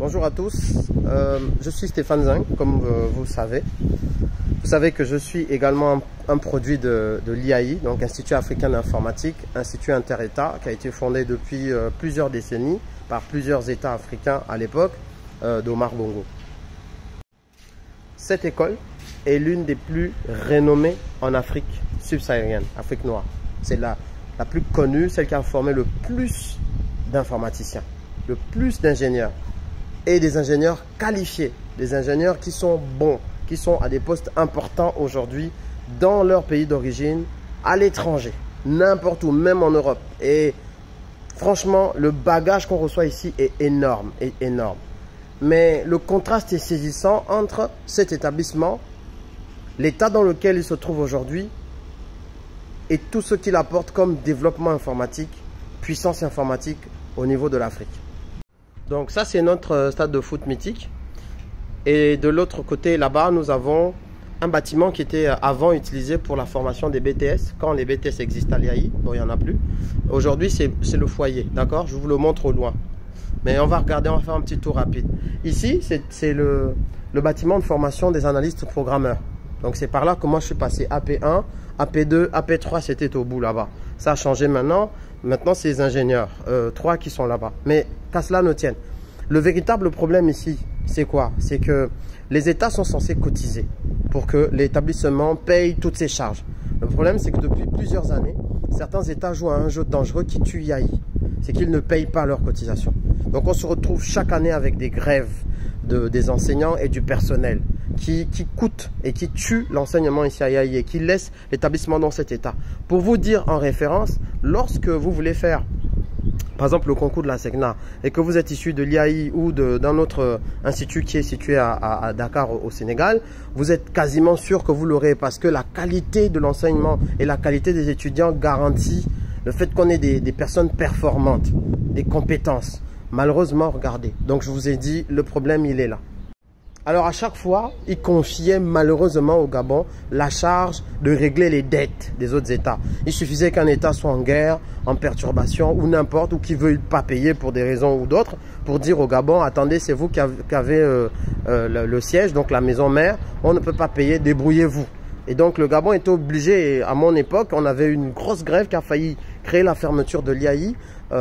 Bonjour à tous, je suis Stéphane Zing, comme vous savez. Vous savez que je suis également un produit de l'IAI, donc Institut africain d'informatique, institut inter-État, qui a été fondé depuis plusieurs décennies par plusieurs États africains à l'époque d'Omar Bongo. Cette école est l'une des plus renommées en Afrique subsaharienne, Afrique noire. C'est la plus connue, celle qui a formé le plus d'informaticiens, le plus d'ingénieurs et des ingénieurs qualifiés, des ingénieurs qui sont bons, qui sont à des postes importants aujourd'hui dans leur pays d'origine, à l'étranger, n'importe où, même en Europe. Et franchement, le bagage qu'on reçoit ici est énorme, Mais le contraste est saisissant entre cet établissement, l'état dans lequel il se trouve aujourd'hui et tout ce qu'il apporte comme développement informatique, puissance informatique au niveau de l'Afrique. Donc ça, c'est notre stade de foot mythique. Et de l'autre côté, là-bas, nous avons un bâtiment qui était avant utilisé pour la formation des BTS. Quand les BTS existent à l'IAI, bon, il n'y en a plus. Aujourd'hui, c'est le foyer, d'accord? Je vous le montre au loin. Mais on va regarder, on va faire un petit tour rapide. Ici, c'est le bâtiment de formation des analystes programmeurs. Donc c'est par là que moi je suis passé AP1, AP2, AP3, c'était au bout là-bas. Ça a changé maintenant. Maintenant, c'est les ingénieurs, 3 qui sont là-bas. Mais qu'à cela ne tienne. Le véritable problème ici, c'est quoi? C'est que les États sont censés cotiser pour que l'établissement paye toutes ses charges. Le problème, c'est que depuis plusieurs années, certains États jouent à un jeu dangereux qui tue IAI. C'est qu'ils ne payent pas leurs cotisations. Donc on se retrouve chaque année avec des grèves des enseignants et du personnel qui coûtent et qui tuent l'enseignement ici à IAI et qui laissent l'établissement dans cet état. Pour vous dire en référence, lorsque vous voulez faire par exemple le concours de la SECNA et que vous êtes issu de l'IAI ou d'un autre institut qui est situé à Dakar au Sénégal, vous êtes quasiment sûr que vous l'aurez parce que la qualité de l'enseignement et la qualité des étudiants garantit le fait qu'on ait des personnes performantes, des compétences. Malheureusement, regardez. Donc, je vous ai dit, le problème, il est là. Alors, à chaque fois, ils confiaient malheureusement au Gabon la charge de régler les dettes des autres États. Il suffisait qu'un État soit en guerre, en perturbation ou n'importe, ou qui ne veuille pas payer pour des raisons ou d'autres, pour dire au Gabon, attendez, c'est vous qui avez le siège, donc la maison mère, on ne peut pas payer, débrouillez-vous. Et donc, le Gabon était obligé, et à mon époque, on avait une grosse grève qui a failli créer la fermeture de l'IAI.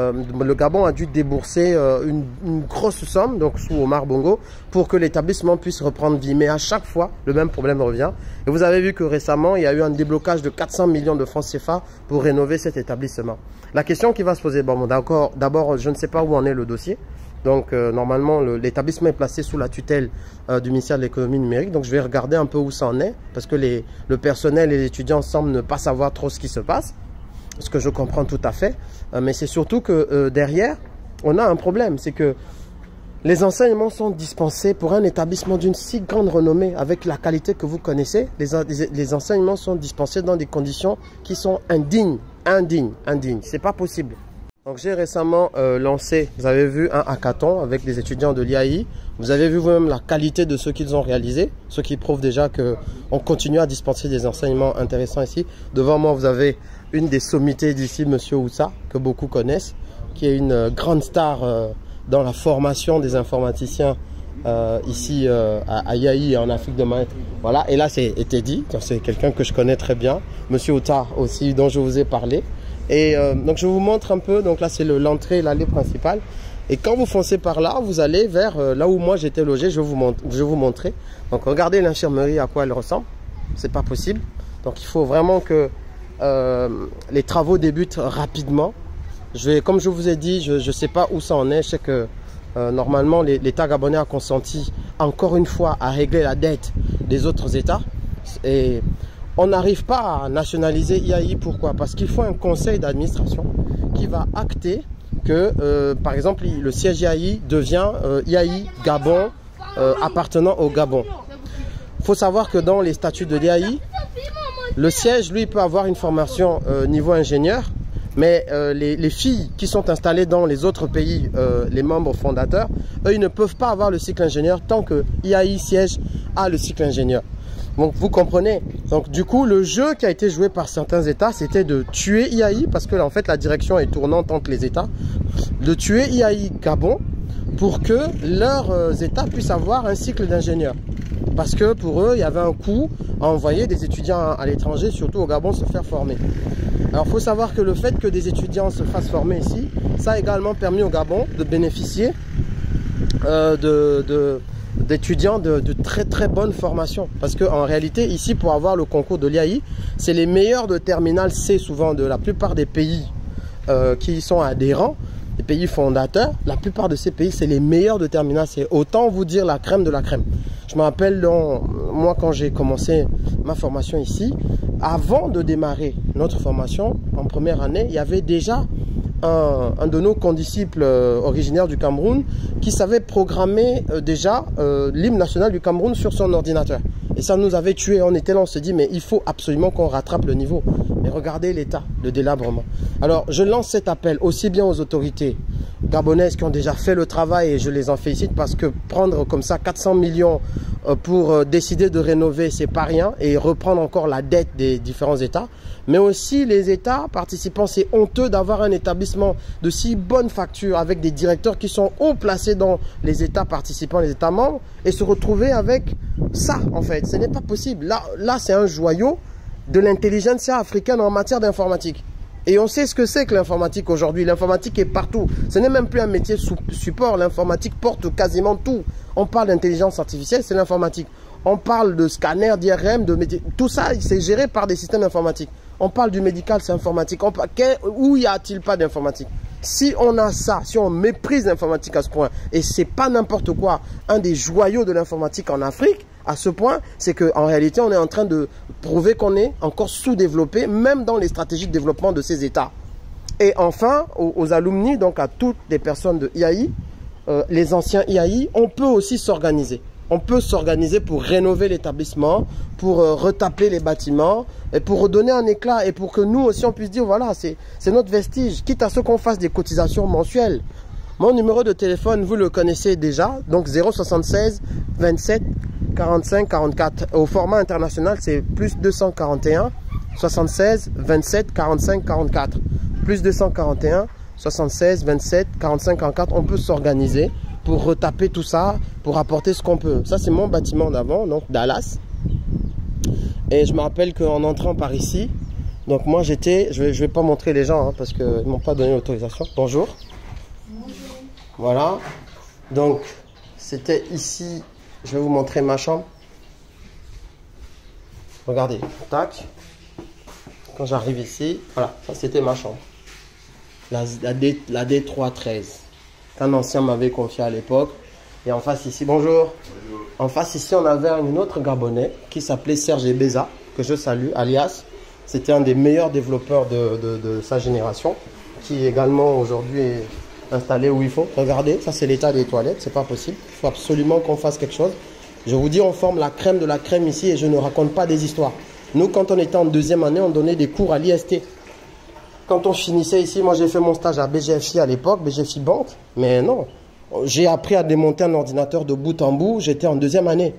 Le Gabon a dû débourser une grosse somme, donc sous Omar Bongo, pour que l'établissement puisse reprendre vie. Mais à chaque fois, le même problème revient. Et vous avez vu que récemment, il y a eu un déblocage de 400 millions de francs CFA pour rénover cet établissement. La question qui va se poser, bon, d'accord, d'abord, je ne sais pas où en est le dossier. Donc, normalement, l'établissement est placé sous la tutelle du ministère de l'économie numérique. Donc, je vais regarder un peu où ça en est, parce que le personnel et les étudiants semblent ne pas savoir trop ce qui se passe. Ce que je comprends tout à fait, mais c'est surtout que derrière, on a un problème, c'est que les enseignements sont dispensés pour un établissement d'une si grande renommée, avec la qualité que vous connaissez, les enseignements sont dispensés dans des conditions qui sont indignes, c'est pas possible. Donc j'ai récemment lancé, vous avez vu, un hackathon avec des étudiants de l'IAI. Vous avez vu vous-même la qualité de ce qu'ils ont réalisé, ce qui prouve déjà qu'on continue à dispenser des enseignements intéressants ici. Devant moi, vous avez une des sommités d'ici, Monsieur Oussa, que beaucoup connaissent, qui est une grande star dans la formation des informaticiens ici à IAI et en Afrique de l'Ouest. Voilà, et là c'est Teddy, c'est quelqu'un que je connais très bien. Monsieur Oussa aussi, dont je vous ai parlé. Et donc je vous montre un peu, donc là c'est l'entrée, l'allée principale. Et quand vous foncez par là, vous allez vers là où moi j'étais logé, je vais vous montrer. Donc regardez l'infirmerie à quoi elle ressemble, c'est pas possible. Donc il faut vraiment que les travaux débutent rapidement. Comme je vous ai dit, je ne sais pas où ça en est, je sais que normalement l'État gabonais a consenti encore une fois à régler la dette des autres États. Et on n'arrive pas à nationaliser IAI, pourquoi? Parce qu'il faut un conseil d'administration qui va acter que, par exemple, le siège IAI devient IAI Gabon appartenant au Gabon. Il faut savoir que dans les statuts de l'IAI, le siège, lui, peut avoir une formation niveau ingénieur, mais les filles qui sont installées dans les autres pays, les membres fondateurs, eux, ils ne peuvent pas avoir le cycle ingénieur tant que IAI siège a le cycle ingénieur. Donc vous comprenez. Donc du coup, le jeu qui a été joué par certains États, c'était de tuer IAI, parce que en fait la direction est tournante entre les États, de tuer IAI Gabon pour que leurs États puissent avoir un cycle d'ingénieurs. Parce que pour eux, il y avait un coût à envoyer des étudiants à l'étranger, surtout au Gabon, se faire former. Alors, il faut savoir que le fait que des étudiants se fassent former ici, ça a également permis au Gabon de bénéficier d'étudiants de très très bonne formation. Parce qu'en réalité, ici, pour avoir le concours de l'IAI, c'est les meilleurs de terminale C, souvent de la plupart des pays qui sont adhérents, les pays fondateurs. La plupart de ces pays, c'est les meilleurs de terminale C. Autant vous dire la crème de la crème. Je me rappelle, moi, quand j'ai commencé ma formation ici, avant de démarrer notre formation, en première année, il y avait déjà un de nos condisciples originaires du Cameroun qui savait programmer déjà l'hymne national du Cameroun sur son ordinateur. Et ça nous avait tués. On était là, on se dit, mais il faut absolument qu'on rattrape le niveau. Mais regardez l'état de délabrement. Alors, je lance cet appel aussi bien aux autorités gabonaises qui ont déjà fait le travail, et je les en félicite parce que prendre comme ça 400 millions pour décider de rénover, c'est pas rien, et reprendre encore la dette des différents États. Mais aussi les États participants, c'est honteux d'avoir un établissement de si bonne facture avec des directeurs qui sont haut placés dans les États participants, les États membres, et se retrouver avec ça en fait. Ce n'est pas possible. Là c'est un joyau de l'intelligentsia africaine en matière d'informatique. Et on sait ce que c'est que l'informatique aujourd'hui. L'informatique est partout. Ce n'est même plus un métier support. L'informatique porte quasiment tout. On parle d'intelligence artificielle, c'est l'informatique. On parle de scanner, d'IRM, de métier. Tout ça, c'est géré par des systèmes informatiques. On parle du médical, c'est informatique. Où y a-t-il pas d'informatique? Si on a ça, si on méprise l'informatique à ce point, et c'est pas n'importe quoi, un des joyaux de l'informatique en Afrique, à ce point, c'est qu'en réalité, on est en train de prouver qu'on est encore sous-développé, même dans les stratégies de développement de ces États. Et enfin, aux alumni, donc à toutes les personnes de IAI, les anciens IAI, on peut aussi s'organiser. On peut s'organiser pour rénover l'établissement, pour retaper les bâtiments, et pour redonner un éclat, et pour que nous aussi, on puisse dire, voilà, c'est notre vestige, quitte à ce qu'on fasse des cotisations mensuelles. Mon numéro de téléphone, vous le connaissez déjà, donc 076 27 45 44. Au format international, c'est plus 241 76 27 45 44. Plus 241 76 27 45 44. On peut s'organiser pour retaper tout ça, pour apporter ce qu'on peut. Ça, c'est mon bâtiment d'avant, donc Dallas. Et je me rappelle qu'en entrant par ici, donc moi j'étais, je vais pas montrer les gens hein, parce qu'ils ne m'ont pas donné l'autorisation. Bonjour. Bonjour. Voilà. Donc, c'était ici. Je vais vous montrer ma chambre. Regardez, tac. Quand j'arrive ici, voilà, ça c'était ma chambre. La D313. Qu'un ancien m'avait confié à l'époque. Et en face ici, bonjour. Bonjour. En face ici, on avait un autre Gabonais qui s'appelait Serge Ebeza, que je salue, alias. C'était un des meilleurs développeurs de sa génération, qui également aujourd'hui est installé où il faut. Regardez, ça c'est l'état des toilettes, c'est pas possible. Il faut absolument qu'on fasse quelque chose. Je vous dis, on forme la crème de la crème ici et je ne raconte pas des histoires. Nous, quand on était en deuxième année, on donnait des cours à l'IST. Quand on finissait ici, moi j'ai fait mon stage à BGFI à l'époque, BGFI Banque, mais non. J'ai appris à démonter un ordinateur de bout en bout, j'étais en deuxième année.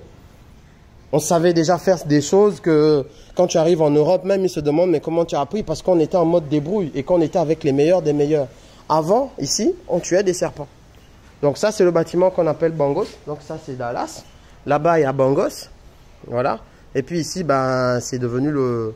On savait déjà faire des choses que quand tu arrives en Europe, même ils se demandent mais comment tu as appris, parce qu'on était en mode débrouille et qu'on était avec les meilleurs des meilleurs. Avant, ici, on tuait des serpents. Donc ça, c'est le bâtiment qu'on appelle Bangos. Donc ça, c'est Dallas. Là-bas, il y a Bangos. Voilà. Et puis ici, ben, c'est devenu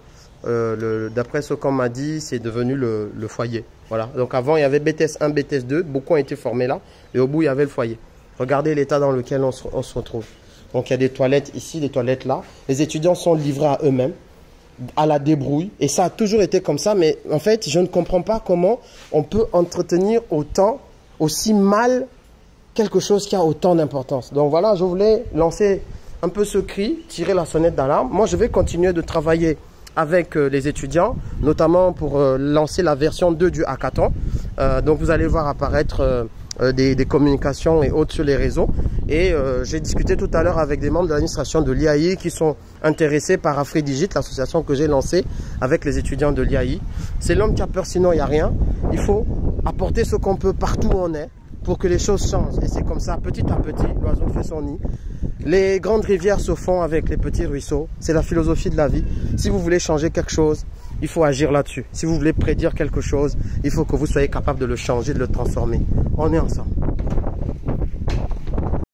d'après ce qu'on m'a dit, c'est devenu le foyer. Voilà. Donc avant, il y avait BTS 1, BTS 2. Beaucoup ont été formés là. Et au bout, il y avait le foyer. Regardez l'état dans lequel on se retrouve. Donc il y a des toilettes ici, des toilettes là. Les étudiants sont livrés à eux-mêmes, à la débrouille. Et ça a toujours été comme ça. Mais en fait, je ne comprends pas comment on peut entretenir aussi mal quelque chose qui a autant d'importance. Donc voilà, je voulais lancer un peu ce cri, tirer la sonnette d'alarme. Moi, je vais continuer de travailler avec les étudiants, notamment pour lancer la version 2 du hackathon. Donc vous allez voir apparaître des communications et autres sur les réseaux. Et j'ai discuté tout à l'heure avec des membres de l'administration de l'IAI qui sont intéressés par AfriDigit, l'association que j'ai lancée avec les étudiants de l'IAI. C'est l'homme qui a peur, sinon il n'y a rien. Il faut apporter ce qu'on peut partout où on est pour que les choses changent. Et c'est comme ça, petit à petit, l'oiseau fait son nid. Les grandes rivières se font avec les petits ruisseaux. C'est la philosophie de la vie. Si vous voulez changer quelque chose, il faut agir là-dessus. Si vous voulez prédire quelque chose, il faut que vous soyez capable de le changer, de le transformer. On est ensemble.